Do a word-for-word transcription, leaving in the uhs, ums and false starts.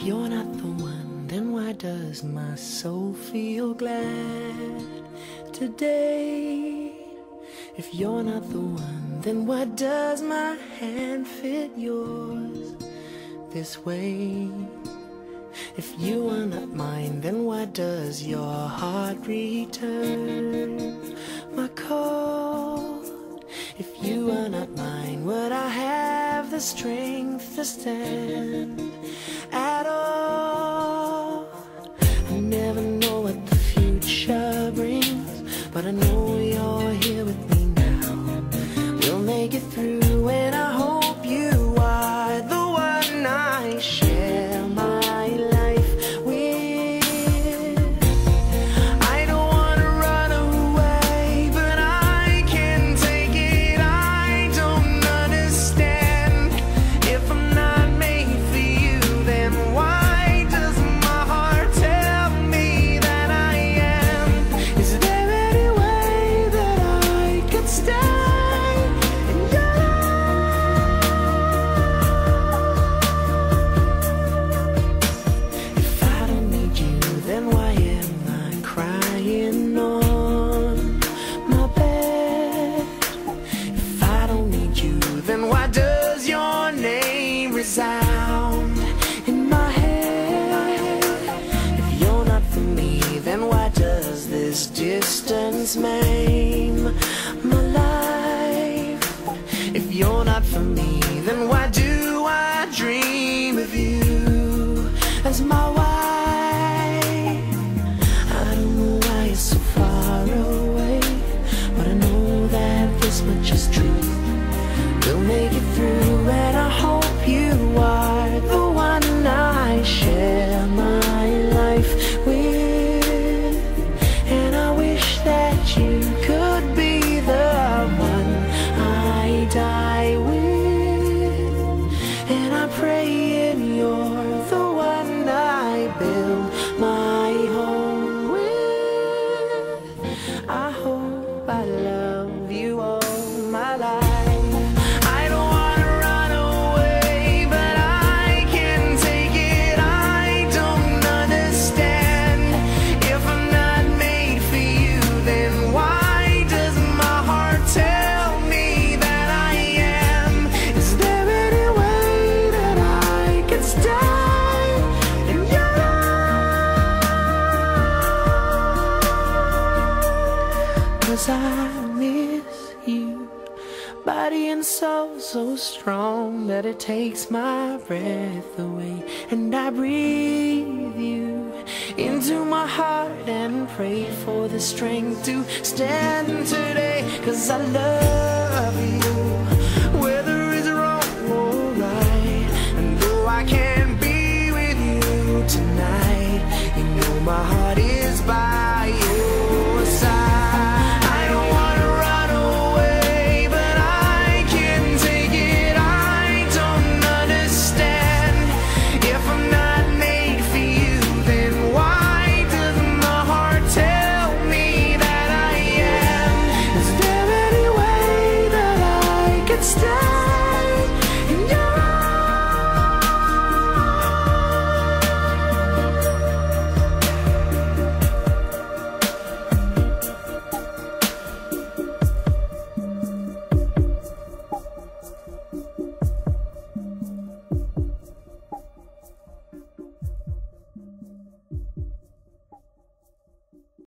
you're not the one, then why does my soul feel glad today? If you're not the one, then why does my hand fit yours this way? If you are not mine, then why does your heart return my call? If you are not mine, would I have the strength to stand at all? I never know what the future brings, but I know you're here with me now. We'll make it through, and I hope you are the one I share my life with. I don't want to run away, but I can't take it. I don't understand. If I'm not made for you, then why does my heart tell me that I am? Is there any way that I could stay in your life? If I don't need you, then why am I crying on my bed? If I don't need you, then why does your name resound in my head? If you're not for me, then why does this distance maim my life? If you're not for me, then why do I dream of you as my wife? I don't know why you're so far away, but I know that this much is true. We'll make it through, and I hope you are the one I share my life with. And I wish that you could be the one I die with. And I pray and you're the one I build my home with. I hope I love you all my life. I don't wanna run away, but I can't take it. I don't understand. If I'm not made for you, then why does my heart tell me that I am? Is there any way that I can stay in your life? 'Cause I miss you, body and soul so strong that it takes my breath away. And I breathe you into my heart and pray for the strength to stand today. 'Cause I love you, whether it's wrong or right. And though I can't be with you tonight, you know my heart